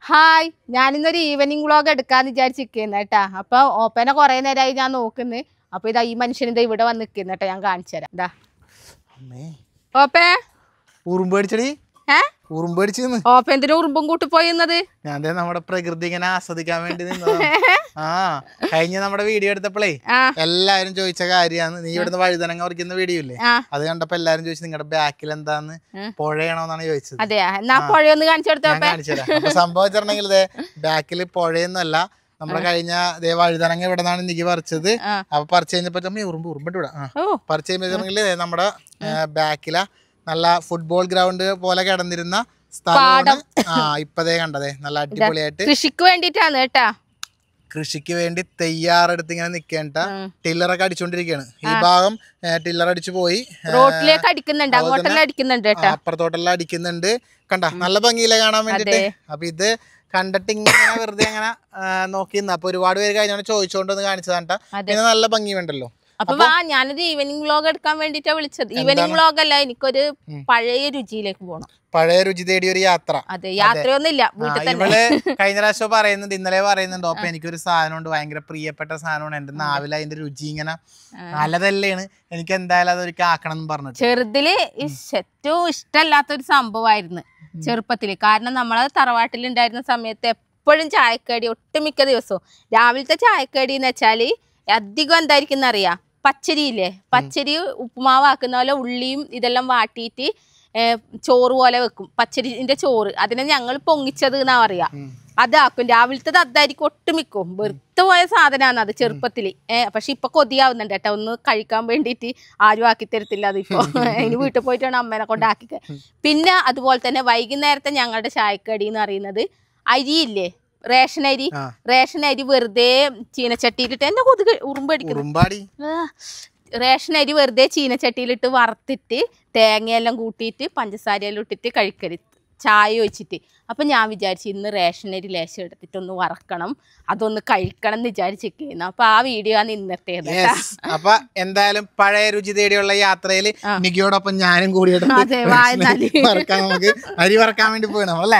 Hi, ഞാനിന്നൊരു evening vlog എടുക്കാന്ന് വിചാരിച്ചിരിക്കുന്ന കേട്ടാ. അപ്പൊ ഓപ്പനെ കുറെ നേരമായി ഞാൻ നോക്കുന്നു. അപ്പൊ ഇതാ ഈ മനുഷ്യനിതാ ഇവിടെ വന്ന് നിൽക്കുന്ന കേട്ടോ. ഞാൻ കാണിച്ചു തരാം. ഇതാ ഓപ്പേ ഉറുമ്പടിച്ചടി ഓപ്പ എന്തിനാ ഉറുമ്പും കൂട്ടി പോയിന്നത്? ഞാൻ നമ്മുടെ പ്രകൃതി ഇങ്ങനെ ആസ്വദിക്കാൻ വേണ്ടി കഴിഞ്ഞ നമ്മുടെ വീഡിയോ എടുത്തപ്പോഴേ എല്ലാരും ചോദിച്ച കാര്യമാണ്. നീ ഇവിടുന്ന് വഴുതനങ്ങ പറിക്കുന്ന വീഡിയോ ഇല്ലേ, അത് കണ്ടപ്പോ എല്ലാരും ചോദിച്ചു നിങ്ങളുടെ ബാക്കിൽ എന്താന്ന് പുഴയാണോന്നാണ് ചോദിച്ചത്. അതെയാ, എന്നാ പുഴയൊന്ന് കാണിച്ചു കാണിച്ചുതരാം. അപ്പൊ സംഭവം വെച്ചിട്ടുണ്ടെങ്കിൽ ബാക്കിൽ പുഴയൊന്നുമല്ല, നമ്മളെ കഴിഞ്ഞ വഴുതനങ്ങ ഇവിടെ നിന്നാണ് എനിക്ക് പറിച്ചത്. അപ്പൊ പറിച്ചു കഴിഞ്ഞപ്പോ ഉറുമ്പിട്ട് വിടാം. പറിച്ചു കഴിയുമ്പോഴെങ്കിൽ നമ്മുടെ ബാക്കില നല്ല ഫുട്ബോൾ ഗ്രൗണ്ട് പോലെ കിടന്നിരുന്ന സ്ഥലമാണ്. ഇപ്പതേ കണ്ടതേ നല്ല അടിപൊളിയായിട്ട് കൃഷിക്ക് വേണ്ടിട്ടാണ് കേട്ടാ. കൃഷിക്ക് വേണ്ടി തയ്യാറെടുത്ത് ഇങ്ങനെ നിക്കേണ്ട ടില്ലറൊക്കെ അടിച്ചോണ്ടിരിക്കുകയാണ്. ഈ ഭാഗം ടില്ലർ അടിച്ചു പോയി, റോട്ടിലേക്ക് അടിക്കുന്നുണ്ട്, അങ്ങോട്ടെല്ലാം അടിക്കുന്നുണ്ട്, അപ്പുറത്തോട്ടെല്ലാം അടിക്കുന്നുണ്ട്. കണ്ട നല്ല ഭംഗിയിലെ കാണാൻ വേണ്ടിട്ട്. അപ്പൊ ഇത് കണ്ടിട്ട് ഇങ്ങനെ വെറുതെ അങ്ങനെ നോക്കിന്ന്. അപ്പൊ ഒരുപാട് പേര് കഴിഞ്ഞ ചോദിച്ചോണ്ടൊന്ന് കാണിച്ചതാണ്ടാ. പിന്നെ നല്ല ഭംഗി വേണ്ടല്ലോ. അപ്പൊ ഞാനൊരു ഈവനിങ് വ്ളോഗ് എടുക്കാൻ വേണ്ടിട്ടാ വിളിച്ചത്. ഈവനിങ് വ്ളോഗ് അല്ല, എനിക്കൊരു പഴയ രുചിയിലേക്ക് പോകണം. പഴയ രുചി തേടി ഒരു യാത്ര. അതെ, യാത്രയൊന്നുമില്ല, വീട്ടിൽ തന്നെ. ഇവള് കഴിഞ്ഞ പ്രാവശ്യം പറയുന്നുണ്ട്, ഇന്നലെ പറയുന്നുണ്ട്, അപ്പൊ എനിക്കൊരു സാധനമുണ്ട്, ഭയങ്കര പ്രിയപ്പെട്ട സാധനമാണ്. എന്റെ നാവിൽ അതിന്റെ രുചി ഇങ്ങനെ നല്ലതല്ലേണ്, എനിക്ക് എന്തായാലും അതൊരിക്കൽ ആക്കണം എന്ന് പറഞ്ഞു. ചെറുതില് ഏറ്റവും ഇഷ്ടമല്ലാത്തൊരു സംഭവമായിരുന്നു ചെറുപ്പത്തില്. കാരണം നമ്മളെ തറവാട്ടിലുണ്ടായിരുന്ന സമയത്ത് എപ്പോഴും ചായക്കടി, ഒട്ടുമിക്ക ദിവസവും രാവിലത്തെ ചായക്കടി എന്ന് വെച്ചാല് അധികം എന്തായിരിക്കും എന്നറിയാം, പച്ചരിയില്ലേ, പച്ചരി ഉപ്പുമാവാക്കുന്ന പോലെ ഉള്ളിയും ഇതെല്ലാം വാട്ടിയിട്ട് ചോറ് പോലെ വെക്കും, പച്ചരിന്റെ ചോറ്. അതിനെ ഞങ്ങൾ പൊങ്ങിച്ചത് എന്നാ പറയാ. അതാക്കും രാവിലത്തത്, അതായിരിക്കും ഒട്ടുമിക്കും. വെറുതെ പോയ സാധനമാണ് അത് ചെറുപ്പത്തില്. പക്ഷെ ഇപ്പൊ കൊതിയാവുന്നുണ്ട് കേട്ടോ, ഒന്ന് കഴിക്കാൻ വേണ്ടിയിട്ട്. ആരും ആക്കി തരത്തില്ല അതിപ്പോ. അതിന് വീട്ടിൽ പോയിട്ടാണ് അമ്മേനെ കൊണ്ട് ആക്കിക്കുക. പിന്നെ അതുപോലെ തന്നെ വൈകുന്നേരത്തെ ഞങ്ങളുടെ ചായക്കടി എന്ന് പറയുന്നത് അരിയില്ലേ, റേഷൻ അരി വെറുതെ ചീനച്ചട്ടിയിലിട്ട്, എന്നെ കൊതുക് ഉറുമ്പടിക്കുന്നു. റേഷൻ അരി വെറുതെ ചീനച്ചട്ടിയിലിട്ട് വറുത്തിട്ട് തേങ്ങയെല്ലാം കൂട്ടിയിട്ട് പഞ്ചസാരയെല്ലാം ഇട്ടിട്ട് കഴിക്കരുത്, ചായ ഒഴിച്ചിട്ട്. അപ്പൊ ഞാൻ വിചാരിച്ചു ഇന്ന് റേഷൻ അരി ലേശം എടുത്തിട്ടൊന്ന് വറക്കണം, അതൊന്ന് കഴിക്കണം എന്ന് വിചാരിച്ചിരിക്കുന്നു. അപ്പൊ ആ വീഡിയോ ആണ് ഇന്നത്തേത്. അപ്പൊ എന്തായാലും പഴയ രുചി തേടിയുള്ള യാത്രയിൽ നികിയോടൊപ്പം ഞാനും കൂടി നമുക്ക് അരി വറക്കാൻ വേണ്ടി പോകണം അല്ലേ?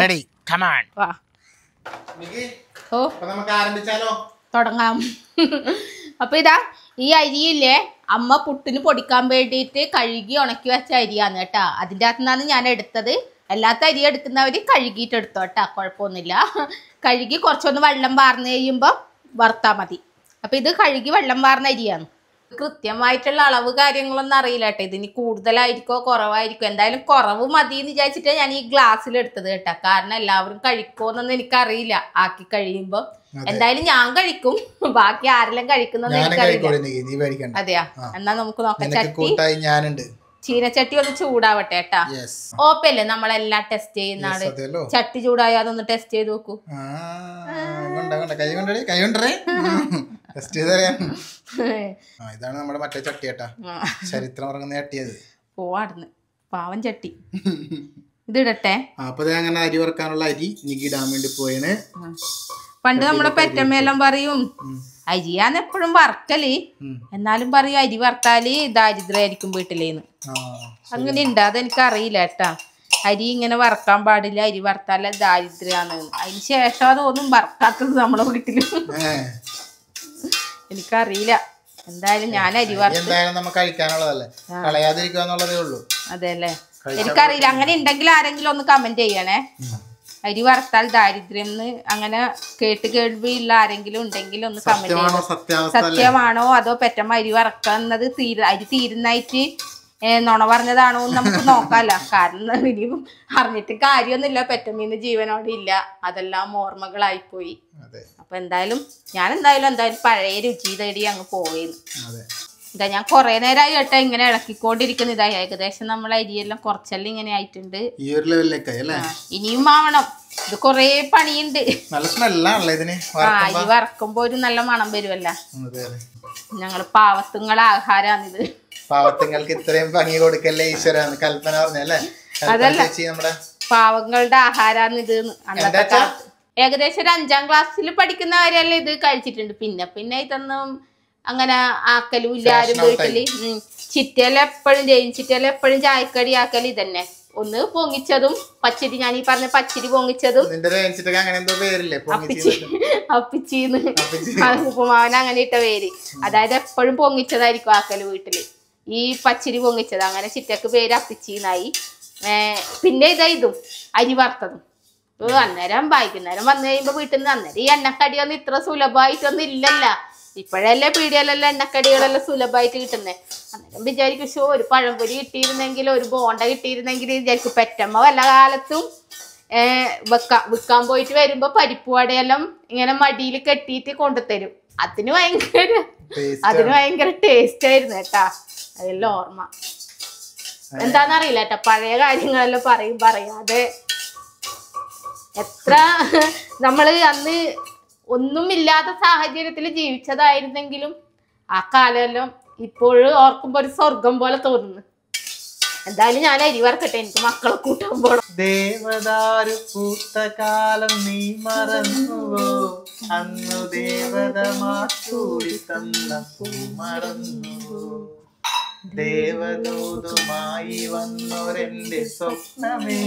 തുടങ്ങാം. അപ്പൊ ഇതാ ഈ അരിയില്ലേ, അമ്മ പുട്ടിന് പൊടിക്കാൻ വേണ്ടിയിട്ട് കഴുകി ഉണക്കി വെച്ച അരിയാണ് കേട്ടാ. അതിൻ്റെ അകത്തു നിന്നാണ് ഞാൻ എടുത്തത്. അല്ലാത്ത അരി എടുക്കുന്നവര് കഴുകിയിട്ട് എടുത്തോ കേട്ടാ, കുഴപ്പമൊന്നുമില്ല. കഴുകി കുറച്ചൊന്ന് വെള്ളം വാർന്നു കഴിയുമ്പോൾ വറുത്താൽ മതി. അപ്പൊ ഇത് കഴുകി വെള്ളം വാർന്ന അരിയാണ്. കൃത്യമായിട്ടുള്ള അളവ് കാര്യങ്ങളൊന്നും അറിയില്ല കേട്ടോ. ഇതിന് കൂടുതലായിരിക്കോ കുറവായിരിക്കോ, എന്തായാലും കുറവ് മതി എന്ന് വിചാരിച്ചിട്ട് ഞാൻ ഈ ഗ്ലാസ്സിൽ എടുത്തത് കേട്ടാ. കാരണം എല്ലാവരും കഴിക്കോന്നൊന്നും എനിക്കറിയില്ല ആക്കി കഴിയുമ്പോ. എന്തായാലും ഞാൻ കഴിക്കും, ബാക്കി ആരെല്ലാം കഴിക്കുന്നൊന്നും എനിക്കറിയില്ല. അതെയാ, എന്നാ നമുക്ക് നോക്കാം. ചട്ടി, ചീനച്ചട്ടി ഒന്ന് ചൂടാവട്ടെ കേട്ടാ. ഓപ്പല്ലേ നമ്മളെല്ലാം ടെസ്റ്റ് ചെയ്യുന്ന ആള്. ചട്ടി ചൂടായ അതൊന്ന് ടെസ്റ്റ് ചെയ്ത് നോക്കൂ. ഇതാണ് നമ്മുടെ മറ്റേ ചട്ടി കേട്ടാ, ചരിത്രം ഇറങ്ങുന്ന ചട്ടിയത്. പോവാടുന്ന് പാവം ചട്ടി. ഇതിടട്ടെ. അപ്പൊ അങ്ങനെ അരി വറക്കാനുള്ള അരി നികിടാൻ വേണ്ടി പോയേന്. പണ്ട് നമ്മുടെ പെറ്റമ്മയെല്ലാം പറയും അരിയാന്ന് എപ്പോഴും വറക്കല്, എന്നാലും പറയും അരി വറുത്താല് ദാരിദ്ര്യായിരിക്കും വീട്ടിലേന്ന്. അങ്ങനെ ഉണ്ട്, അതെനിക്ക് അറിയില്ല കേട്ടാ. അരി ഇങ്ങനെ വറക്കാൻ പാടില്ല, അരി വറുത്താല ദാരിദ്ര്യാന്ന്. അതിന് ശേഷം അതൊന്നും വറക്കാത്തത് നമ്മളെ വീട്ടില്. എനിക്കറിയില്ല. എന്തായാലും ഞാൻ അരി അതെ അല്ലേ, എനിക്കറിയില്ല. അങ്ങനെ ഉണ്ടെങ്കിൽ ആരെങ്കിലും ഒന്ന് കമന്റ് ചെയ്യണേ. അരി വറുത്താൽ ദാരിദ്ര്യം അങ്ങനെ കേൾവിയുള്ള ആരെങ്കിലും ഉണ്ടെങ്കിൽ ഒന്ന് കമന്റ് ചെയ്യണം. സത്യമാണോ അതോ പെറ്റമ്മ അരി വറക്കുന്നത് അരി തീരുന്നായിട്ട് നുണ പറഞ്ഞതാണോ എന്ന് നമുക്ക് നോക്കാമല്ലോ. കാരണം ഇനിയും അറിഞ്ഞിട്ട് കാര്യമൊന്നുമില്ല, പെറ്റമ്മീന്ന് ജീവനോടെ ഇല്ല, അതെല്ലാം ഓർമ്മകളായിപ്പോയി. അപ്പൊ എന്തായാലും ഞാൻ പഴയ രുചി തേടി അങ്ങ് പോയിരുന്നു. ഇതാ ഞാൻ കൊറേ നേരമായി കേട്ടോ ഇങ്ങനെ ഇളക്കിക്കൊണ്ടിരിക്കുന്ന. ഇതായി ഏകദേശം നമ്മളെ അരിയെല്ലാം കുറച്ചെല്ലാം ഇങ്ങനെ ആയിട്ടുണ്ട്. ഇനിയും ആവണം, ഇത് കൊറേ പണിയുണ്ട്. അരി വറക്കുമ്പോ ഒരു നല്ല മണം വരുമല്ല. ഞങ്ങള് പാവത്തുങ്ങളെ ആഹാരാണിത്. പാവത്തുങ്ങൾക്ക് ഇത്രയും ഭംഗി കൊടുക്കല്ലേ ഈശ്വരാന്ന് കൽപ്പന പറഞ്ഞല്ലേ? അതല്ല, പാവങ്ങളുടെ ആഹാരാണ് ഇത്. അന്നത്തെ കാലത്ത് ഏകദേശം ഒരു 5ാം ക്ലാസ്സിൽ പഠിക്കുന്നവരെല്ലാം ഇത് കഴിച്ചിട്ടുണ്ട്. പിന്നെ ഇതൊന്നും അങ്ങനെ ആക്കലും ഇല്ല ആരും വീട്ടില്. ചിറ്റലെപ്പോഴും ചായക്കടി ആക്കല് ഇതന്നെ. ഒന്ന് പൊങ്ങിച്ചതും പച്ചരി, ഞാൻ ഈ പറഞ്ഞ പച്ചരി പൊങ്ങിച്ചതും അപ്പിച്ചീന്ന് ഉപ്പുമാവൻ അങ്ങനെ ഇട്ട പേര്. അതായത് എപ്പോഴും പൊങ്ങിച്ചതായിരിക്കും ആക്കല് വീട്ടില്. ഈ പച്ചരി പൊങ്ങിച്ചത് അങ്ങനെ ചിറ്റക്ക് പേര് അപ്പിച്ചീന്നായി. പിന്നെ ഇതും അരി വറുത്തതും. അന്നേരം വൈകുന്നേരം വന്നു കഴിയുമ്പോ വീട്ടിൽ നിന്ന് അന്നേരം ഈ എണ്ണക്കടിയൊന്നും ഇത്ര സുലഭമായിട്ടൊന്നും ഇല്ലല്ല. ഇപ്പോഴല്ലേ പീടികയിലെല്ലാം എണ്ണക്കടികളെല്ലാം സുലഭമായിട്ട് കിട്ടുന്നേ. അന്നേരം വിചാരിക്കും ഒരു പഴംപൊരി കിട്ടിയിരുന്നെങ്കിൽ, ഒരു ബോണ്ട കിട്ടിയിരുന്നെങ്കിൽ വിചാരിക്കും. പെറ്റമ്മ വല്ല കാലത്തും വിൽക്കാൻ പോയിട്ട് വരുമ്പോ പരിപ്പ് വടയെല്ലാം ഇങ്ങനെ മടിയിൽ കെട്ടിയിട്ട് കൊണ്ടുതരും. അതിന് ഭയങ്കര ടേസ്റ്റ് ആയിരുന്നു കേട്ടാ. അതെല്ലാം ഓർമ്മ. എന്താന്നറിയില്ല കേട്ടാ, പഴയ കാര്യങ്ങളെല്ലാം പറയാതെ എത്ര നമ്മള് അന്ന് ഒന്നുമില്ലാത്ത സാഹചര്യത്തിൽ ജീവിച്ചതായിരുന്നെങ്കിലും ആ കാലമെല്ലാം ഇപ്പോഴും ഓർക്കുമ്പോ ഒരു സ്വർഗം പോലെ തോന്നുന്നു. എന്തായാലും ഞാൻ അരി വറക്കട്ടെ, എനിക്ക് മക്കളെ കൂട്ടാൻ പോണം. ദേവദാരു പൂത്ത കാലം നീ മറന്നുവോ, അന്നു ദേവത മാറ്റൂടി തന്ന പൂ മറന്നുവോ, ദേവദൂതുമായി വന്നോരെന്റെ സ്വപ്നമേ,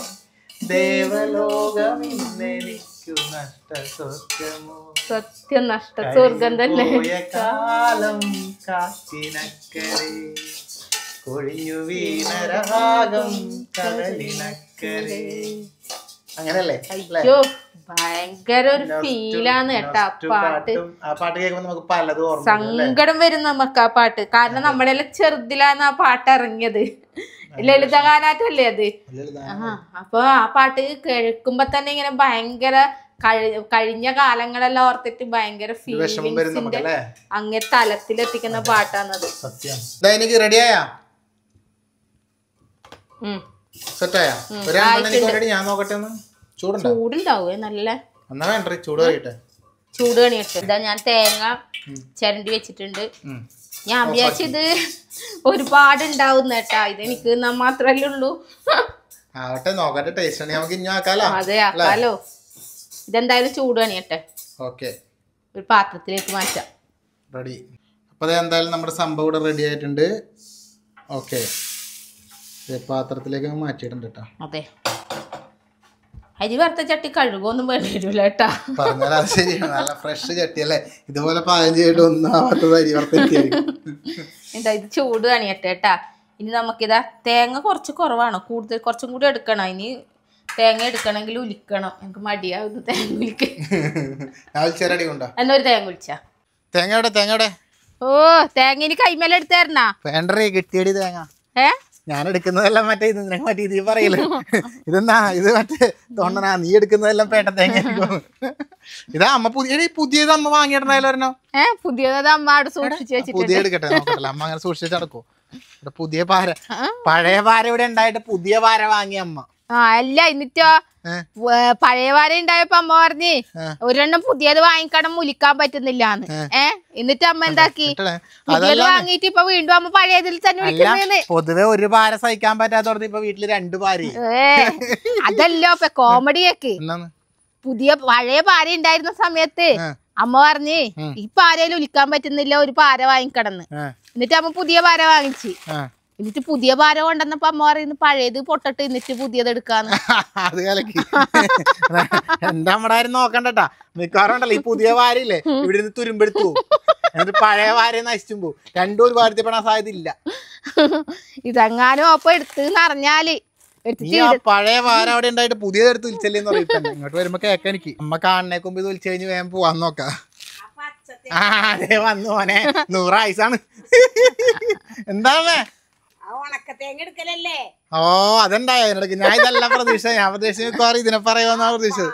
ദേവലോകമിന്നെനിക്കു നഷ്ട സ്വർഗമോ, സത്യം നഷ്ട സ്വർഗം തന്നെ. കാലം കാറ്റിനക്കരെ കൊഴിഞ്ഞു വീണരാഗം കടലിനക്കരെ. അങ്ങനല്ലേ? അയ്യോ ഭയങ്കര ഒരു ഫീലാണ് കേട്ടാ പാട്ട്. ആ പാട്ട് കേൾക്കുമ്പോ നമുക്ക് പലതും ഓർമ്മ, സങ്കടം വരും നമുക്ക് ആ പാട്ട്. കാരണം നമ്മളെല്ലാം ചെറുതിലാണ് ആ പാട്ട് ഇറങ്ങിയത്. ലളിതഗാനാറ്റല്ലേ അത്. അപ്പൊ ആ പാട്ട് കേൾക്കുമ്പോ തന്നെ ഇങ്ങനെ ഭയങ്കര കഴിഞ്ഞ കാലങ്ങളെല്ലാം ഓർത്തിട്ട് ഭയങ്കര ഫീലിംഗ്സിന്റെ അങ്ങേ തലത്തിലെത്തിക്കുന്ന പാട്ടാണത്. ചൂടുണ്ടാവേ നല്ല ചൂട് കണിയിട്ട്. ഇതാ ഞാൻ തേങ്ങ ചിരണ്ടി വെച്ചിട്ടുണ്ട്. ഞാൻ വിചാരിച്ചത് ഒരുപാട് ഉണ്ടാവുന്ന കേട്ടാ. ഇതെനിക്ക് മാത്രല്ലേ ഉള്ളൂ. അതെ ആക്കാലോ. ഇതെന്തായാലും ചൂട് കണിയട്ടെ. ഒരു പാത്രത്തിലേക്ക് മാറ്റാം. റെഡി. അപ്പൊ എന്തായാലും നമ്മുടെ സംഭവം ഇവിടെ റെഡി ആയിട്ടുണ്ട്. ഓക്കെ, പാത്രത്തിലേക്ക് മാറ്റിയിട്ടുണ്ട് കേട്ടോ. അതെ, അരി വറുത്ത ചട്ടി കഴുകൊന്നും വേണ്ടി വരില്ല കേട്ടാ. പറഞ്ഞാൽ അത് ശരിയാണ്, നല്ല ഫ്രഷ് ചട്ടി അല്ലേ. ഇതുപോലെ പാകം ചെയ്തിട്ട് ഒന്നാമത്തത് അരി വറുത്ത. എന്താ ഇത് ചൂട് കണിയട്ടെ കേട്ടാ. ഇനി നമുക്കിതാ തേങ്ങ കുറച്ച് കുറവാണ്, കൂടുതൽ കുറച്ചും കൂടി എടുക്കണം. ഇനി തേങ്ങ എടുക്കണമെങ്കിൽ ഉലിക്കണം. എനിക്ക് മടിയാവുന്നു തേങ്ങ ഉലിക്കാൻ. എന്നൊരു തേങ്ങ ഉലിച്ചാ. തേങ്ങയുടെ ഓ തേങ്ങ ഇനി കൈമേല എടുത്തായിരുന്നാ വേണ്ടേ? കിട്ടിയടി തേങ്ങ. ഞാൻ എടുക്കുന്നതെല്ലാം മറ്റേ ഇത് നിനക്ക് മറ്റേ ഇത് പറയില്ല. ഇതെന്നാ ഇത് മറ്റേ തോന്നണ നീ എടുക്കുന്നതെല്ലാം പേട്ട തേങ്ങ. ഇതാ അമ്മ പുതിയത് അമ്മ വാങ്ങിയിടണല്ലോ. പുതിയത് അമ്മ സൂക്ഷിച്ചു പുതിയ എടുക്കട്ടെ, നോക്കട്ടല്ല അമ്മ അങ്ങനെ സൂക്ഷിച്ചു നടക്കൂ. ഇവിടെ പുതിയ പാര, പഴയ പാര ഇവിടെ ഉണ്ടായിട്ട് പുതിയ പാര വാങ്ങിയ അമ്മ. അല്ല എന്നിട്ടോ പഴയ വാര ഉണ്ടായപ്പോ അമ്മ പറഞ്ഞ് ഒരെണ്ണം പുതിയത് വാങ്ങിക്കണം, മുലിക്കാൻ പറ്റുന്നില്ലാന്ന്. എന്നിട്ട് അമ്മ എന്താക്കി, പുതിയത് വാങ്ങിട്ട് ഇപ്പൊ വീണ്ടും അമ്മ പഴയതിൽ തന്നെ വിളിക്കുന്നേന്ന്. പൊതുവെ ഒരു പാര സഹിക്കാൻ പറ്റാത്തോടത്ത് ഇപ്പൊ വീട്ടില് 2 പാര. അതല്ലോ ഇപ്പൊ കോമഡിയൊക്കെ. പുതിയ പഴയ പാര ഉണ്ടായിരുന്ന സമയത്ത് അമ്മ പറഞ്ഞ് ഈ പാരയിൽ ഉലിക്കാൻ പറ്റുന്നില്ല, ഒരു പാര വാങ്ങിക്കടന്ന്. എന്നിട്ട് അമ്മ പുതിയ പാര വാങ്ങിച്ച്. എന്നിട്ട് പുതിയ പാര കൊണ്ടുവന്നപ്പോ അമ്മ പറയുന്നു പഴയത് പൊട്ടട്ട് എന്നിട്ട് പുതിയത് എടുക്കാന്ന്. അത് കലക്കി. എന്താ നമ്മടെ കാര്യം നോക്കണ്ടട്ടാ. മിക്കവാറുണ്ടല്ലോ ഈ പുതിയ പാരയില്ലേ ഇവിടെ നിന്ന് തുരുമ്പെടുത്തു എന്നിട്ട് പഴയ പാര നശിച്ചും പോവും. രണ്ടും ഒരു പാരത്തിപ്പെടാൻ സാധ്യത ഇല്ല. ഇതെങ്ങാനും അപ്പൊ എടുത്തെന്ന് അറിഞ്ഞാല് പഴയ പാര അവിടെ ഉണ്ടായിട്ട് പുതിയത് എടുത്ത് വിളിച്ചല്ലേന്ന് പറയും. ഇങ്ങോട്ട് വരുമ്പോ കേക്ക എനിക്ക് അമ്മ കാണുന്നേക്ക് മുമ്പ് ഇത് വിളിച്ചു കഴിഞ്ഞ് വേഗം പോവാൻ നോക്കാം. അതെ വന്നു മോനെ, 100 ആയുസാണ്. എന്താണ് ഓ അതെന്തായ അതിനിടയ്ക്ക് ഞാൻ ഇതല്ല പ്രതീക്ഷ. ഞാൻ പ്രതീക്ഷ ഇതിനെ പറയുമെന്നാ പ്രതീക്ഷിച്ചത്.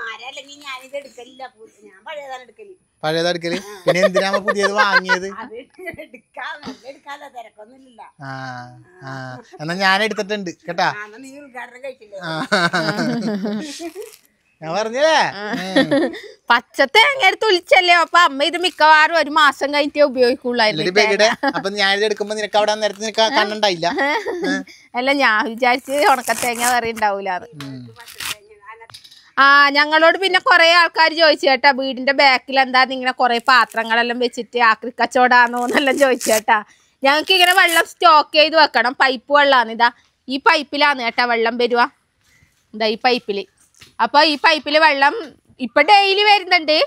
പഴയതെടുക്കല്. പിന്നെ എന്തിനാ പുതിയത് വാങ്ങിയത്? എന്നാ ഞാൻ എടുത്തിട്ടുണ്ട് കേട്ടാ. ഞാൻ പറഞ്ഞേ പച്ച തേങ്ങ എടുത്ത് ഒളിച്ചല്ലേ. അപ്പൊ അമ്മ ഇത് മിക്കവാറും 1 മാസം കഴിഞ്ഞിട്ടേ ഉപയോഗിക്കുള്ളായിരുന്നു. അപ്പൊ ഞാൻ എടുക്കുമ്പോ നിനക്ക് അവിടെ നേരത്തെ നിനക്ക് കണ്ണുണ്ടായില്ല. അല്ല ഞാൻ വിചാരിച്ച് ഉണക്കത്തേങ്ങ കറി ഉണ്ടാവൂലാന്ന്. ഞങ്ങളോട് പിന്നെ കൊറേ ആൾക്കാർ ചോദിച്ചു കേട്ടാ, വീടിന്റെ ബാക്കിൽ എന്താ ഇങ്ങനെ കൊറേ പാത്രങ്ങളെല്ലാം വെച്ചിട്ട് ആക്രി കച്ചവടാന്നോന്നെല്ലാം ചോദിച്ചു കേട്ടാ. ഞങ്ങൾക്ക് ഇങ്ങനെ വെള്ളം സ്റ്റോക്ക് ചെയ്ത് വെക്കണം. പൈപ്പ് വെള്ളമാണ്. ഇതാ ഈ പൈപ്പിലാണ് കേട്ടാ വെള്ളം വരുക. എന്താ ഈ പൈപ്പില്. അപ്പൊ ഈ പൈപ്പില് വെള്ളം ഇപ്പൊ ഡെയിലി വരുന്നുണ്ട്.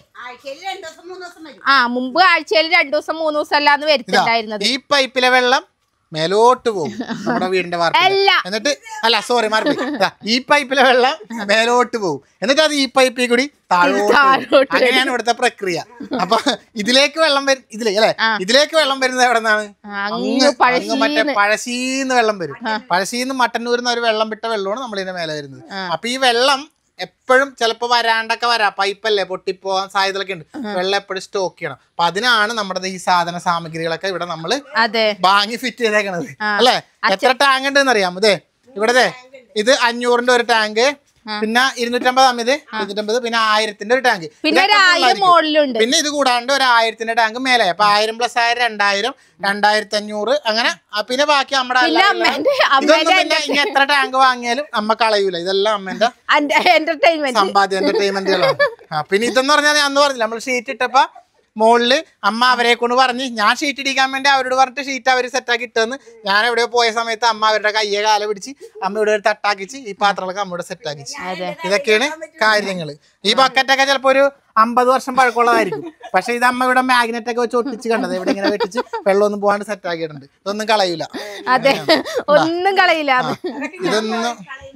മുമ്പ് ആഴ്ചയിൽ 2 ദിവസം 3 ദിവസം അല്ലാന്ന് വരുന്നുണ്ടായിരുന്നത്. ഈ പൈപ്പിലെ വെള്ളം മേലോട്ട് പോകും നമ്മുടെ വീടിന്റെ വാർത്ത. എന്നിട്ട് സോറി മാറി, ഈ പൈപ്പിലെ വെള്ളം മേലോട്ട് പോകും, എന്നിട്ട് അത് ഈ പൈപ്പിൽ കൂടി താഴോട്ട്. അങ്ങനെയാണ് ഇവിടുത്തെ പ്രക്രിയ. അപ്പൊ ഇതിലേക്ക് വെള്ളം വരും, ഇതിലേക്ക് വെള്ളം വരുന്നത് എവിടെ നിന്നാണ്? മറ്റേ പഴശ്ശീന്ന് വെള്ളം വരും. പഴശ്ശീന്ന് മട്ടന്നൂരിന്ന് ഒരു വെള്ളം വിട്ട വെള്ളമാണ് നമ്മളിതിന്റെ മേലെ വരുന്നത്. അപ്പൊ ഈ വെള്ളം എപ്പോഴും ചിലപ്പോ വരാണ്ടൊക്കെ വരാം, പൈപ്പല്ലേ പൊട്ടിപ്പോവാൻ സാധ്യതകളൊക്കെ ഉണ്ട്. വെള്ളം എപ്പോഴും സ്റ്റോക്ക് ചെയ്യണം. അപ്പൊ അതിനാണ് നമ്മുടെ ഈ സാധന സാമഗ്രികളൊക്കെ ഇവിടെ നമ്മള് വാങ്ങി ഫിറ്റ് ചെയ്തേക്കണത് അല്ലെ. എത്ര ടാങ്ക് ഉണ്ടെന്ന് അറിയാം? ഇവിടെ ഇത് 500ന്റെ ഒരു ടാങ്ക്, പിന്നെ 250 250, പിന്നെ 1000ന്റെ ഒരു ടാങ്ക്, പിന്നെ ഇത് കൂടാണ്ട് ഒരു 1000ന്റെ ടാങ്ക് മേലെ. അപ്പൊ 1000 + 1000 2000, 2500 അങ്ങനെ. പിന്നെ ബാക്കി നമ്മുടെ ഇനി എത്ര ടാങ്ക് വാങ്ങിയാലും അമ്മ കളയൂല. ഇതെല്ലാം അമ്മേന്റെ സമ്പാദ്യ എന്റർടൈൻമെന്റുകളാണ്. പിന്നെ ഇതെന്ന് പറഞ്ഞാൽ ഞാൻ അന്ന് പറഞ്ഞില്ല, നമ്മൾ ഷീറ്റ് ഇട്ടപ്പോ മുകളില് അമ്മ അവരെ കൊണ്ട് പറഞ്ഞ്, ഞാൻ ഷീറ്റ് ഇടിക്കാൻ വേണ്ടി അവരോട് പറഞ്ഞിട്ട് ഷീറ്റ് അവർ സെറ്റാക്കി ഇട്ടെന്ന്. ഞാൻ എവിടെയോ പോയ സമയത്ത് അമ്മ അവരുടെ കയ്യെ കാല പിടിച്ച് അമ്മ ഇവിടെ ഒരു തട്ടാക്കിച്ച് ഈ പാത്രങ്ങളൊക്കെ അമ്മയുടെ സെറ്റാക്കിച്ച്. ഇതൊക്കെയാണ് കാര്യങ്ങള്. ഈ ബക്കറ്റൊക്കെ ചിലപ്പോ ഒരു 50 വർഷം പഴക്കമുള്ളതായിരിക്കും. പക്ഷെ ഇത് അമ്മ ഇവിടെ മാഗ്നറ്റ് ഒക്കെ വെച്ച് ഒട്ടിച്ച് കണ്ടത്, ഇവിടെ ഇങ്ങനെ വെട്ടിച്ച് വെള്ളമൊന്നും പോകാണ്ട് സെറ്റ് ആക്കിയിട്ടുണ്ട്. ഇതൊന്നും കളയൂല, ഒന്നും കളയില്ല. ഇതൊന്നും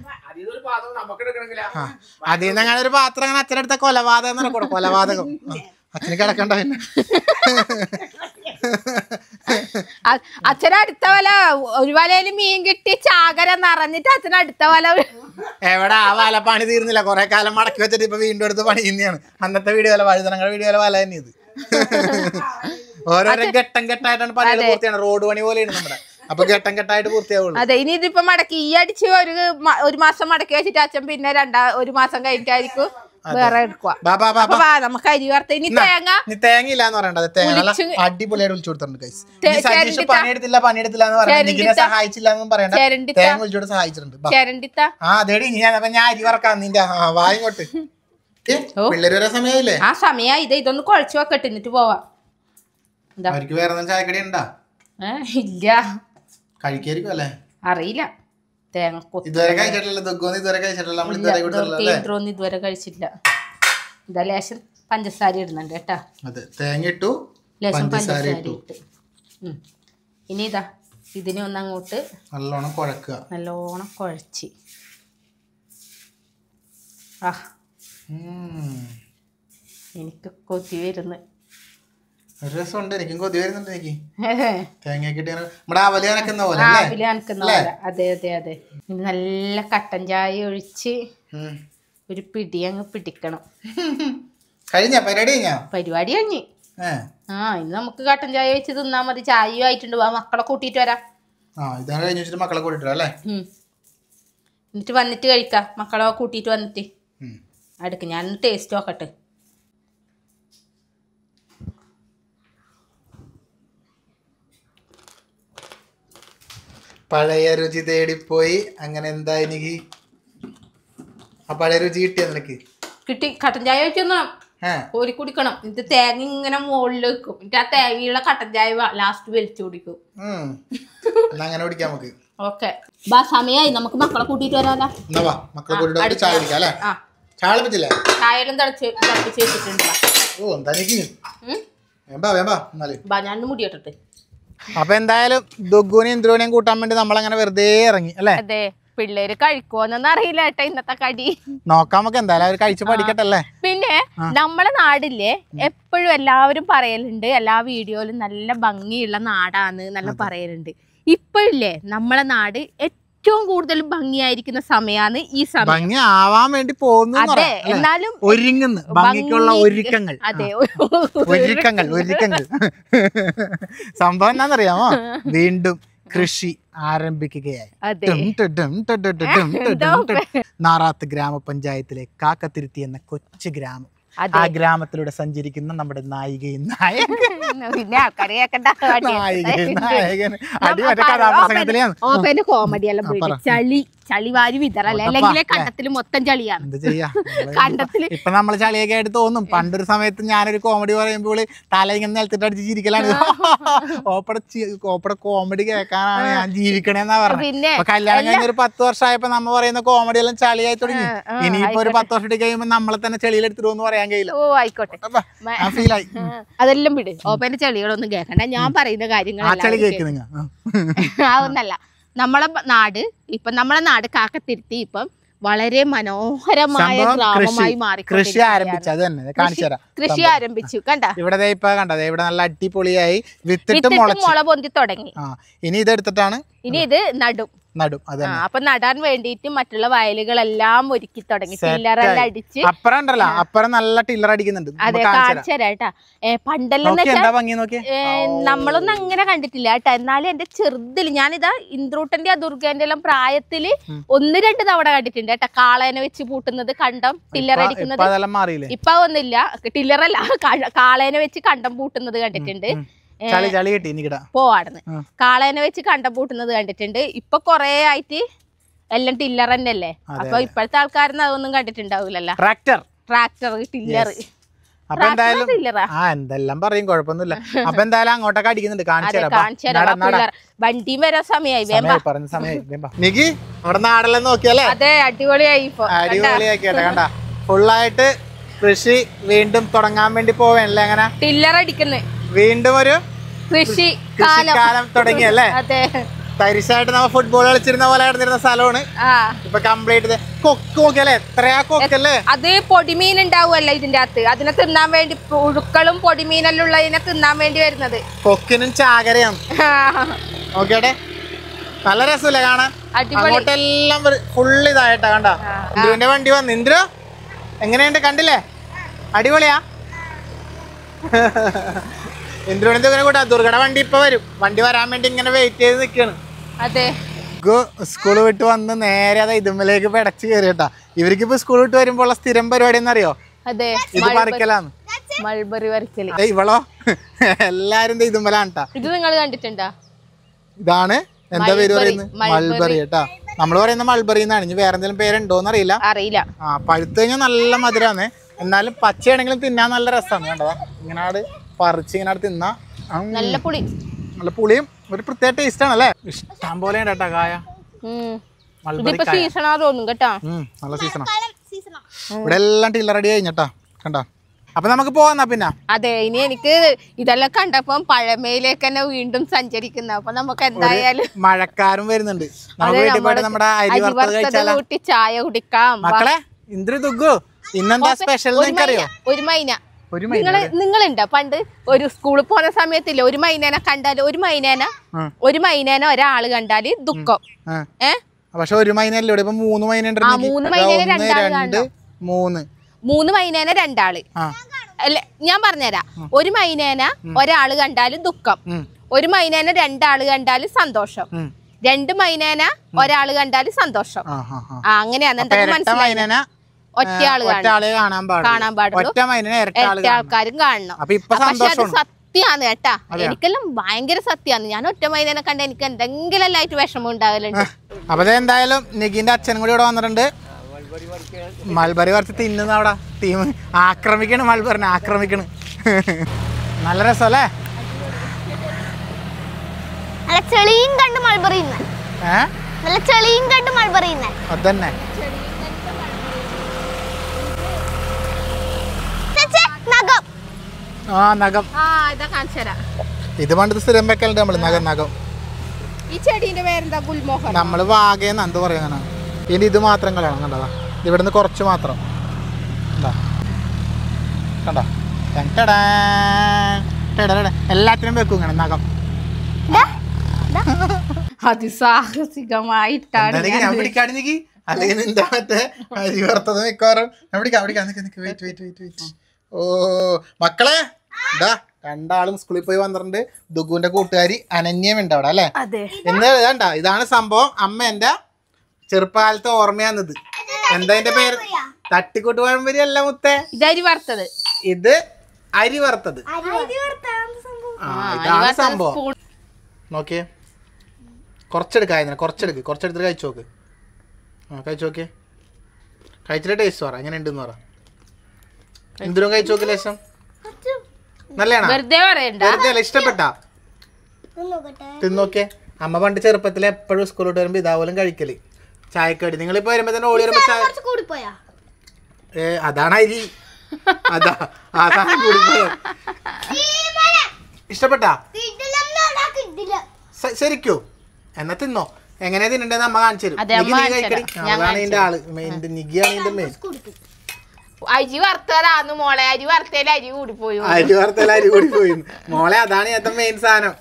അതിൽ നിന്ന് അങ്ങനെ ഒരു പാത്രം അങ്ങനെ അച്ഛനടുത്ത കൊലപാതകം നടക്കൂടെ, കൊലപാതകം. അച്ഛന് കിടക്കണ്ട. പിന്നെ അച്ഛനടുത്ത വല ഒരു വലയില് മീൻ കിട്ടി ചാകര നിറഞ്ഞിട്ട് അച്ഛനടുത്ത വല എവിടെ ആ വല പണി തീർന്നില്ല. കുറെ കാലം മടക്കി വെച്ചിട്ട് ഇപ്പൊ വീണ്ടും എടുത്ത് പണി തന്നെയാണ്. അന്നത്തെ വീഡിയോ വല, വഴുതനങ്ങളുടെ വീഡിയോ വല തന്നെ ഇത്. ഓരോരോ ഘട്ടം ഘട്ടമായിട്ടാണ് പണികൾ പൂർത്തിയാണ്. റോഡ് പണി പോലെയാണ് നമ്മുടെ. അപ്പൊ ഘട്ടം ഘട്ടമായിട്ട് പൂർത്തിയാവുള്ളൂ. അതെ, ഇനി ഇതിപ്പോ മടക്കി ഈ അടിച്ച് ഒരു മാസം മടക്കി വെച്ചിട്ട് അച്ഛൻ പിന്നെ 1 മാസം കഴിഞ്ഞിട്ടായിരിക്കും വേറെ എടുക്കുക. നമുക്ക് അരി വറുത്ത. ഇനി തേങ്ങ ഇല്ലാന്ന് പറയണ്ടത്, തേങ്ങ അടിപൊളിയായിട്ട് വിളിച്ചു കൊടുത്തിട്ടുണ്ട്. പണിയെടുത്തില്ല എന്ന് പറയുന്നത് സഹായിച്ചില്ല എന്നും പറയണ്ട, തേങ്ങ വിളിച്ചോട് സഹായിച്ചിട്ടുണ്ട്. അതേടി ഞാൻ അരി വറക്കാം നിന്റെ വായിങ്ങോട്ട്. പിള്ളേര് വരെ സമയമില്ലേ? ആ സമയം ഇതൊന്ന് കുഴച്ചു വെക്കട്ടെ, എന്നിട്ട് പോവാം. അവർക്ക് വേറെ ചായക്കടി ഉണ്ടാ? ഇല്ല, കഴിക്കായിരിക്കും അല്ലേ? അറിയില്ല. ഇതുവരെ കഴിച്ചിട്ടില്ല. ഇതുവരെ കഴിച്ചിട്ടില്ല. ഇതാ ലേശം പഞ്ചസാര ഇടുന്നുണ്ട് കേട്ടാ. തേങ്ങ ഇട്ടു, ലേശം പഞ്ചസാര ഇട്ട്. ഇനി ഇതാ ഇതിനെ ഒന്ന് അങ്ങോട്ട് നല്ലോണം കുഴക്കുക. നല്ലോണം കുഴച്ച്. എനിക്ക് കൊതി വരുന്നു. രസമുണ്ട്, എനിക്കും കൊതി വരുന്നുണ്ട്. എനിക്ക് തേങ്ങ നമ്മുടെ അവല് അനക്കുന്ന പോലെ. അതെ അതെ അതെ. ഇനി നല്ല കട്ടൻ ചായ ഒഴിച്ച് ഒരു പിടി അങ്ങ് പിടിക്കണം. കഴിഞ്ഞ പരിപാടി കഴിഞ്ഞ്. ഇനി നമുക്ക് കട്ടൻ ചായ വെച്ച് തിന്നാ മതി. ചായയും ആയിട്ടുണ്ട്. മക്കളെ കൂട്ടിട്ട് വരാം. മക്കളെ കൂട്ടിട്ട് അല്ലേ? എന്നിട്ട് വന്നിട്ട് കഴിക്കാം. മക്കളെ കൂട്ടിട്ട് വന്നിട്ട് അടുക്ക്. ഞാൻ ടേസ്റ്റ് നോക്കട്ടെ. പഴയ രുചി തേടിപ്പോയി. അങ്ങനെ എന്താ എനിക്ക് ആ പഴയ രുചി കിട്ടിയ നിനക്ക്? കിട്ടി. കട്ടൻ ചായ വെച്ചൊന്ന് കോരി കുടിക്കണം. ഇത് തേങ്ങ ഇങ്ങനെ മുകളിൽ വെക്കും. എന്നിട്ട് ആ തേങ്ങയുള്ള കട്ടൻ ചായ ലാസ്റ്റ് വലിച്ചു കുടിക്കും. അങ്ങനെ കുടിക്കാം നമുക്ക്. ഓക്കെ, സമയമായി. നമുക്ക് മക്കളെ കൂട്ടിട്ട് വരാല്ലോ. ചായലും തിളപ്പിച്ച് വെച്ചിട്ടുണ്ട്. ഞാൻ മുടി ഇട്ടിട്ട്. അപ്പൊ എന്തായാലും ദുഗ്ഗുനെയും ഇന്ദ്രുവിനെയും കൂട്ടാൻ വേണ്ടി നമ്മളങ്ങനെ വെറുതെ ഇറങ്ങി അല്ലേ? അതെ. പിള്ളേര് കഴിക്കുവോന്നൊന്നും അറിയില്ല കേട്ടോ ഇന്നത്തെ കടി. നോക്കാം നമുക്ക്. എന്തായാലും അവർ കഴിച്ച് പഠിക്കട്ടല്ലേ. പിന്നെ നമ്മളെ നാടില്ലേ, എപ്പോഴും എല്ലാവരും പറയലുണ്ട്, എല്ലാ വീഡിയോയിലും നല്ല ഭംഗിയുള്ള നാടാണ് നല്ല പറയലുണ്ട്. ഇപ്പോഴില്ലേ നമ്മളെ നാട് ഏറ്റവും കൂടുതൽ ഭംഗിയായിരിക്കുന്ന സമയമാണ് ഈ സമയം. ഭംഗി ആവാൻ വേണ്ടി പോകുന്നു. അതെ, എന്നാലും ഒരുങ്ങുന്നു. ഭംഗിക്കുള്ള ഒരുക്കങ്ങൾ. അതെ, ഒരുക്കങ്ങൾ. സംഭവം എന്താണെന്നറിയാമോ? വീണ്ടും കൃഷി ആരംഭിക്കുകയായി. നാറാത്ത് ഗ്രാമപഞ്ചായത്തിലെ കാക്കത്തിരുത്തി എന്ന കൊച്ചു ഗ്രാമം. ആ ഗ്രാമത്തിലൂടെ സഞ്ചരിക്കുന്ന നമ്മുടെ നായികയും നായകൻ കോമഡി എല്ലാം ചളി ചളിവാരി വിതറല്ലേ, അല്ലെങ്കിൽ കണ്ടത്തില് മൊത്തം ചളിയാണ്. എന്ത് ചെയ്യാ, കണ്ടത്തില് ഇപ്പൊ നമ്മള് ചളിയൊക്കെ ആയിട്ട് തോന്നും. പണ്ടൊരു സമയത്ത് ഞാനൊരു കോമഡി പറയുമ്പോൾ തല ഇങ്ങനെ നിലത്തിട്ട് അടിച്ച് ചിരിക്കലാണ്. ഓപ്പടെ കോമഡി കേൾക്കാനാണ് ഞാൻ ജീവിക്കണേന്നാ പറഞ്ഞത്. പിന്നെ കല്യാണം കഴിഞ്ഞ ഒരു 10 വർഷമായപ്പോ നമ്മ പറയുന്ന കോമഡി എല്ലാം ചളിയായി തുടങ്ങി. ഇനിയിപ്പോ ഒരു 10 വർഷം കഴിയുമ്പോ നമ്മളെ തന്നെ ചെളിയിലെടുത്തിടുമെന്ന് പറയാൻ കഴിയില്ല. ഓ ആയിക്കോട്ടെ, ഫീലായി. അതെല്ലാം വിട്. ഓപ്പന്റെ ചെളികളൊന്നും കേൾക്കണ്ട, ഞാൻ പറയുന്ന കാര്യങ്ങൾ അതൊന്നല്ല. നമ്മളെ നാട് കാക്കത്തിരുത്തി ഇപ്പം വളരെ മനോഹരമായ ഗ്രാമമായി മാറി. കൃഷി ആരംഭിച്ചു, അത് തന്നെ കാണിച്ചു തരാം. കൃഷി ആരംഭിച്ചു. കണ്ട ഇവിടെ ഇപ്പൊ കണ്ടത് ഇവിടെ നല്ല അടിപൊളിയായി വിത്തിട്ട് മുള പൊന്തി തുടങ്ങി. ഇനി ഇതെടുത്തിട്ടാണ് ഇനി ഇത് നടും. അപ്പൊ നടാൻ വേണ്ടിട്ട് മറ്റുള്ള വയലുകളെല്ലാം ഒരുക്കി തുടങ്ങി. ടില്ലറെല്ലാം അടിച്ച് അപ്പുറം ഉണ്ടല്ലോ, അപ്പുറം നല്ല ടില്ലർ അടിക്കുന്നുണ്ട്. അതെ, കാണിച്ചു തരാട്ടാ. പണ്ടെല്ലാം നമ്മളൊന്നും അങ്ങനെ കണ്ടിട്ടില്ല കേട്ടാ. എന്നാലും എന്റെ ചെറുതില് ഞാനിതാ ഇന്ദ്രൂട്ടന്റെ ദുർഗന്റെ എല്ലാം പ്രായത്തില് 1-2 തവണ കണ്ടിട്ടുണ്ട് കേട്ടാ. കാളേനെ വെച്ച് പൂട്ടുന്നത്, കണ്ടം ടില്ലർ അടിക്കുന്നത്. ഇപ്പൊ ഒന്നുമില്ല, ടില്ലറല്ല, കാളേനെ വെച്ച് കണ്ടം പൂട്ടുന്നത് കണ്ടിട്ടുണ്ട്. പോവാടുന്ന് കാളേനെ വെച്ച് കണ്ടം പൂട്ടുന്നത് കണ്ടിട്ടുണ്ട്. ഇപ്പൊ കൊറേ ആയിട്ട് എല്ലാം ടില്ലർ തന്നെ അല്ലേ. അപ്പൊ ഇപ്പോഴത്തെ ആൾക്കാരൊന്നും അതൊന്നും കണ്ടിട്ടുണ്ടാവൂലല്ലോ. ട്രാക്ടർ ടില്ലർ എന്തെല്ലാം പറയും, കുഴപ്പമൊന്നുമില്ല. അപ്പൊ എന്തായാലും അങ്ങോട്ടൊക്കെ അടിക്കുന്നുണ്ട്, വണ്ടിയും വരാൻ സമയമായി. പറഞ്ഞ സമയമായി നമ്മുടെ നാടെല്ലാം നോക്കിയല്ലേ. അതെ, അടിപൊളിയായി. അടിപൊളിയാക്കിയാ കണ്ട, ഫുള്ളായിട്ട് കൃഷി വീണ്ടും തുടങ്ങാൻ വേണ്ടി പോവേണല്ലേ. അങ്ങനെ ടില്ലർ അടിക്കുന്നു, വീണ്ടും ഒരു കൃഷിക്കാലം തുടങ്ങിയല്ലേ. തരിശായിട്ട് നമ്മ ഫുട്ബോൾ കളിച്ചിരുന്ന പോലെ കിടന്നിരുന്ന സ്ഥലമാണ് ഇപ്പൊ കംപ്ലീറ്റ്. കൊക്ക് നോക്കിയല്ലേ, എത്രയാ കൊക്കല്ലേ. അത് പൊടിമീൻ ഉണ്ടാവുമല്ലോ ഇതിന്റെ അകത്ത്, അതിനെ തിന്നാൻ വേണ്ടി പുഴുക്കളും പൊടിമീനെല്ലാം ഉള്ളതിനെ തിന്നാൻ വേണ്ടി വരുന്നത്. കൊക്കിനും ചാകരയാണ്. നോക്കിയാട്ടെ, നല്ല രസമില്ലേ കാണാൻ. അങ്ങോട്ടെല്ലാം ഫുള്ള് ഇതായിട്ടാ. കണ്ട ഇന്ദ്രുവിന്റെ വണ്ടി വന്ന്. ഇന്ദ്രു എങ്ങനെയുണ്ട്, കണ്ടില്ലേ? അടിപൊളിയാ. ഇന്ദ്രുവിന്റെ കൂട്ടാ ദുർഗയുടെ വണ്ടി ഇപ്പൊ വരും. വണ്ടി വരാൻ വേണ്ടി ഇങ്ങനെ വെയിറ്റ് ചെയ്ത് നിൽക്കാണ്. അതെ, സ്കൂൾ വിട്ട് വന്ന് നേരെ അതാ ഇതുമ്മലേക്ക് പെടച്ച് കയറി കേട്ടാ. ഇവർക്ക് ഇപ്പൊ സ്കൂൾ വിട്ട് വരുമ്പോ ഉള്ള സ്ഥിരം പരിപാടി എന്നറിയോ? അതെ, ഇത് പറിക്കലാന്ന്. മൾബറി പറിക്കല്. ഇവളോ എല്ലാരും ഇതുമ്മലാണ്ടാ. ഇത് നിങ്ങൾ കണ്ടിട്ടുണ്ടോ? ഇതാണ് എന്താ പേര് പറയുന്നത്? മൾബറി കേട്ടാ. നമ്മള് പറയുന്ന മൾബറി എന്നാണ്. ഇനി വേറെ എന്തെങ്കിലും പേരുണ്ടോന്ന് അറിയില്ല. പഴുത്ത് കഴിഞ്ഞാൽ നല്ല മധുരാണ്. എന്നാലും പച്ചയാണെങ്കിലും തിന്നാൻ നല്ല രസമാണ്. കണ്ടതാ, ഇങ്ങനെ പറിച്ച് ഇങ്ങനെ തിന്നാ നല്ല പുളിയും ഒരു പ്രത്യേക ടേസ്റ്റ് ആണല്ലേ. ഇഷ്ടം പോലെ കേട്ടാ കായ. നല്ല സീസണാ. ഇവിടെ എല്ലാം ടില്ലർ റെഡി കഴിഞ്ഞട്ടാ. കണ്ടാ, അപ്പൊ നമുക്ക് പോവാന്നാ പിന്നെ. അതെ, ഇനി എനിക്ക് ഇതെല്ലാം കണ്ടപ്പം പഴമയിലേക്ക് തന്നെ വീണ്ടും സഞ്ചരിക്കുന്ന. അപ്പൊ നമുക്ക് എന്തായാലും മഴക്കാരും വരുന്നുണ്ട്. നമ്മുടെ അരി വറുത്തത് കൂട്ടി ചായ കുടിക്കാം. മക്കളെ, ഇന്ദ്രു ദുഗു ഇന്നെന്താ സ്പെഷ്യൽ അറിയോ? നിങ്ങളുണ്ടോ പണ്ട് ഒരു സ്കൂളിൽ പോകുന്ന സമയത്തില്ല, ഒരു മൈനേനെ കണ്ടാല് ഒരു മൈനേനെ ഒരാള് കണ്ടാല് ദുഃഖം. പക്ഷെ ഒരു മൈനല്ലേ, ഇവിടെ ഇപ്പൊ 3 മൈന. 3 മൈനേനെ 2 ആള്. 3 മൈനേനെ 2 ആള് അല്ലെ, ഞാൻ പറഞ്ഞുതരാം. ഒരു മൈനേനെ ഒരാള് കണ്ടാല് ദുഃഖം, ഒരു മൈനേനെ 2 ആള് കണ്ടാല് സന്തോഷം, 2 മൈനേനെ ഒരാള് കണ്ടാല് സന്തോഷം. അങ്ങനെയാണ്. എന്താ മനസ്സിലായി? ഒറ്റയാള് കാണാൻ പാടുള്ളൂ, ഇരട്ട ആൾക്കാരും കാണണം. പക്ഷെ അത് സത്യാണ് കേട്ടാ. എനിക്കെല്ലാം ഭയങ്കര സത്യാണ്. ഞാൻ ഒറ്റ മൈനേനെ കണ്ട എനിക്ക് എന്തെങ്കിലും എല്ലായിട്ട് വിഷമം ഉണ്ടാകലുണ്ട്. അപ്പൊ എന്തായാലും നിഖിന്റെ അച്ഛനും കൂടി ഇവിടെ വന്നിട്ടുണ്ട്. മൾബറി കുറച്ച് തിന്നുന്ന അവിടെ ടീം ആക്രമിക്കണ്. മൾബറിനെ ആക്രമിക്കണ്. നല്ല രസമല്ലേ? അതന്നെ. നഖം ഇത് പണ്ട് സ്ഥിരം വെക്കലുണ്ട് നമ്മള്. നഖം. ഈ ചെടീന്റെ പേരെന്താ? ഗുൽമോഹർ. നമ്മള് വാഗയെന്ന് എന്ത് പറയാനാ. ഇനി ഇത് മാത്രം കളയണം. കണ്ടതാ, ഇവിടുന്ന് കുറച്ച് മാത്രം. കണ്ടോ, എല്ലാത്തിനും വെക്കും ഇങ്ങനെ നഖം. അതിസാഹസികമായിട്ടാണ് അല്ലെങ്കിൽ എന്താ മറ്റേ അരി വറുത്തത് മിക്കവാറും. ഓ മക്കളെ, ഇതാ 2 ആളും സ്കൂളിൽ പോയി വന്നിട്ടുണ്ട്. ദുഗുവിന്റെ കൂട്ടുകാരി അനന്യം ഉണ്ട് അവിടെ അല്ലെ. എന്ന് വേണ്ട, ഇതാണ് സംഭവം. അമ്മ എന്റെ ചെറുപ്പകാലത്തെ ഓർമ്മയാണിത്. എന്താ എന്റെ പേര്? തട്ടിക്കൂട്ട് പഴംപൊരി അല്ല മുത്തേ, ഇത് അരി വറുത്തത്. ഇതാണ് സംഭവം. നോക്കിയേ, കുറച്ചെടുക്കാ, കുറച്ചെടുത്തിട്ട് കഴിച്ചു നോക്ക്. കഴിച്ചു നോക്കിയേ. കഴിച്ചിട്ട് ടേസ്റ്റ് പറ, എങ്ങനെ ഉണ്ടെന്ന് പറ. എന്തിനും കഴിച്ചു നോക്കി ലേശം. നല്ലതാണോ? വെറുതെ പറയണ്ട. വെറുതെ അല്ല, ഇഷ്ടപ്പെട്ടാ? തിന്നോക്കിയേ. അമ്മ പണ്ട് ചെറുപ്പത്തിൽ എപ്പോഴും സ്കൂളിലോട്ട് വരുമ്പോ ഇതാപോലും കഴിക്കല് ചായക്കടി. നിങ്ങളിപ്പോ വരുമ്പോ തന്നെ ഓടി വരുമ്പോ അതാണ് അരി. അതാ ആ സാധനം കൂടിപ്പോയോ? ഇഷ്ടപ്പെട്ടാ? ശരിക്കോ? എന്നാ തിന്നോ. എങ്ങനെയാ തിന്നണ്ടെന്ന് അമ്മ കാണിച്ചു തരും. അതാണ് ഇതിന്റെ ആള്, നിഗിയാണ് ഇതിന്റെ മെയിൻ. അരി വറുത്തതാന്ന് മോളെ, അരി വറുത്തേല് അരി കൂടിപ്പോയി. അരി വറുത്തേല് അരി കൂടിപ്പോയി മോളെ, അതാണ് ഇതിന്റെ മെയിൻ സാധനം.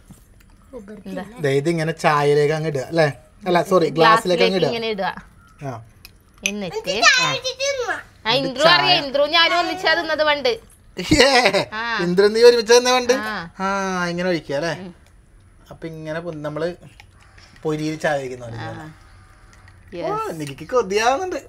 ഇത് ഇങ്ങനെ ചായയിലേക്ക് അങ്ങ് ഇടുക അല്ലേ? അല്ല സോറി, ഗ്ലാസ്സിലേക്ക് അങ്ങ് ഇടുക. എന്നിട്ട് ഇന്ദ്രു ഞാനും ഒന്നിച്ചാ തിന്നത് പണ്ട്. ഇന്ദ്ര നീ ഒരുമിച്ച് തന്നെ പണ്ട്. ആ ഇങ്ങനെ ഒഴിക്കുക അല്ലേ? അപ്പൊ ഇങ്ങനെ നമ്മള് പൊരിയിൽ ചായ വയ്ക്കുന്ന എനിക്ക് കൊതിയാവുന്നുണ്ട്.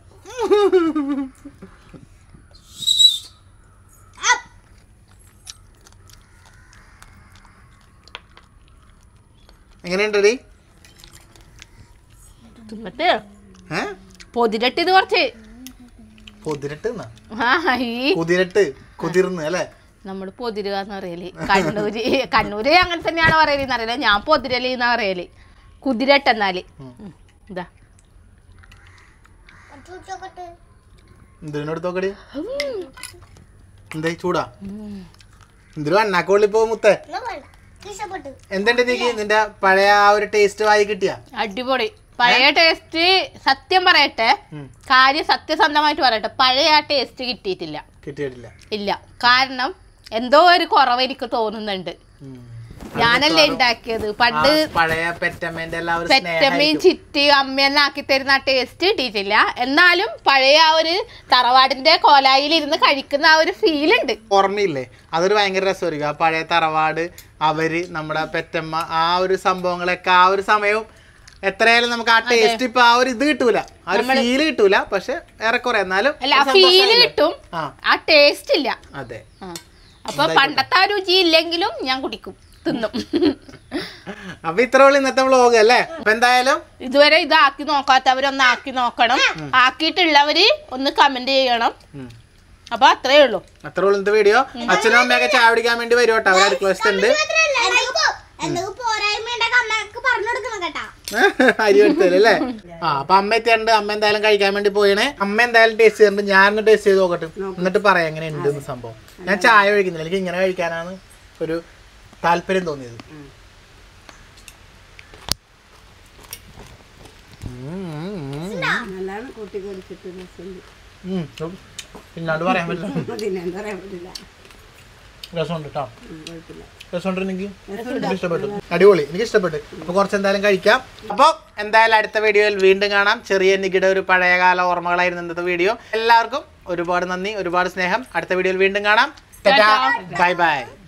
എങ്ങനെയുണ്ടടി? പൊതിരട്ട് ഇത് കുറച്ച് പൊതിരട്ട് കുതിർന്ന് അല്ലേ? നമ്മള് പൊതിരുക എന്ന് പറയല്. കണ്ണൂര് അങ്ങനെ തന്നെയാണ് പറയലെന്ന് അറിയില്ല, ഞാൻ പൊതിരല് എന്നാ പറയല്. കുതിരട്ട് എന്നാല് ഇതാ എന്തിനോടത്തോക്കടി എന്താ ചൂടാ? എന്തിനും അണ്ണാക്കോളി പോ മുത്തേ. എന്തുണ്ട് നീക്ക് നിന്റെ പഴയ ആ ഒരു ടേസ്റ്റ് വായി കിട്ടിയ? അടിപൊളി പഴയ ടേസ്റ്റ്. സത്യം പറയട്ടെ, കാര്യം സത്യസന്ധമായിട്ട് പറയട്ടെ, പഴയ ആ ടേസ്റ്റ് കിട്ടിയിട്ടില്ല. ഇല്ല, കാരണം എന്തോ ഒരു കുറവ് എനിക്ക് തോന്നുന്നുണ്ട്. ഞാനല്ലേ ഉണ്ടാക്കിയത് പണ്ട്. പെറ്റമ്മയും ചിറ്റിയും അമ്മയെല്ലാം ആക്കി തരുന്ന ആ ടേസ്റ്റ് കിട്ടിയിട്ടില്ല. എന്നാലും പഴയ ആ ഒരു തറവാടിന്റെ കോലായിൽ ഇരുന്ന് കഴിക്കുന്ന ആ ഒരു ഫീൽ ഉണ്ട്. ഓർമ്മയില്ലേ? അതൊരു ഭയങ്കര രസമായിരിക്കും. ആ പഴയ തറവാട്, അവര്, നമ്മുടെ പെറ്റമ്മ, ആ ഒരു സംഭവങ്ങളൊക്കെ ആ ഒരു സമയവും എത്രയായാലും നമുക്ക് ആ ടേസ്റ്റ് ഇപ്പൊ ആ ഒരു ഇത് കിട്ടൂല, ആ ഒരു ഫീല് കിട്ടൂല. പക്ഷെ ഏറെക്കുറെ എന്നാലും ഫീല് കിട്ടും, ആ ടേസ്റ്റ് ഇല്ല. അതെ. അപ്പൊ പണ്ടത്തെ ആ രുചി ഇല്ലെങ്കിലും ഞാൻ കുടിക്കും, തിന്നും. അപ്പൊ ഇത്ര ഉള്ളു ഇന്നത്തെ വ്ളോഗ് അല്ലേ? അപ്പൊ എന്തായാലും ഇതുവരെ ഇതാക്കി നോക്കാത്തവരൊന്ന് ആക്കി നോക്കണം, ആക്കിയിട്ടുള്ളവര് ഒന്ന് കമന്റ് ചെയ്യണം. അപ്പൊ അത്രേ ഉള്ളൂ ഇന്നത്തെ വീഡിയോ. അച്ഛനും അമ്മയൊക്കെ ചായ കുടിക്കാൻ വേണ്ടി വരും കേട്ടോ, അവർ അടുക്കള അരി എടുത്തല്ലേ? അപ്പൊ അമ്മ എത്തിയുണ്ട്. അമ്മ എന്തായാലും കഴിക്കാൻ വേണ്ടി പോയണേ. അമ്മ എന്തായാലും ടേസ്റ്റ് ചെയ്തിട്ടുണ്ട്. ഞാനൊന്ന് ടേസ്റ്റ് ചെയ്ത് നോക്കട്ടെ, എന്നിട്ട് പറയാം എങ്ങനെ ഉണ്ട് സംഭവം. ഞാൻ ചായ കഴിക്കുന്നില്ല, എനിക്ക് ഇങ്ങനെ കഴിക്കാനാണ് ഒരു താല്പര്യം തോന്നിയത്. പിന്നാണ്ട് പറയാൻ പറ്റില്ല. രസമുണ്ട് കേട്ടോ, രസമുണ്ട്. എനിക്ക് ഇഷ്ടപ്പെട്ടു, അടിപൊളി, എനിക്ക് ഇഷ്ടപ്പെട്ടു. അപ്പൊ കുറച്ച് എന്തായാലും കഴിക്കാം. അപ്പൊ എന്തായാലും അടുത്ത വീഡിയോയിൽ വീണ്ടും കാണാം. ചെറിയ നികിയുടെ ഒരു പഴയകാല ഓർമ്മകളായിരുന്നു ഇന്നത്തെ വീഡിയോ. എല്ലാവർക്കും ഒരുപാട് നന്ദി, ഒരുപാട് സ്നേഹം. അടുത്ത വീഡിയോയിൽ വീണ്ടും കാണാം. Bye by.